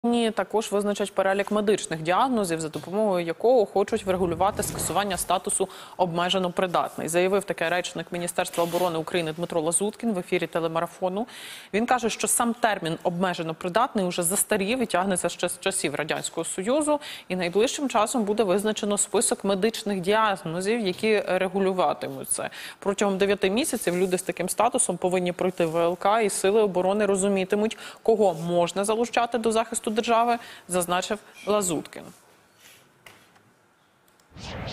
Також визначать перелік медичних діагнозів, за допомогою якого хочуть врегулювати скасування статусу обмежено придатний. Заявив таке речник Міністерства оборони України Дмитро Лазуткін в ефірі телемарафону. Він каже, що сам термін обмежено придатний уже застарів і тягнеться ще з часів Радянського Союзу. І найближчим часом буде визначено список медичних діагнозів, які регулюватимуть це. Протягом 9 місяців люди з таким статусом повинні пройти ВЛК, і сили оборони розумітимуть, кого можна залучати до захисту держави, зазначив Лазуткін.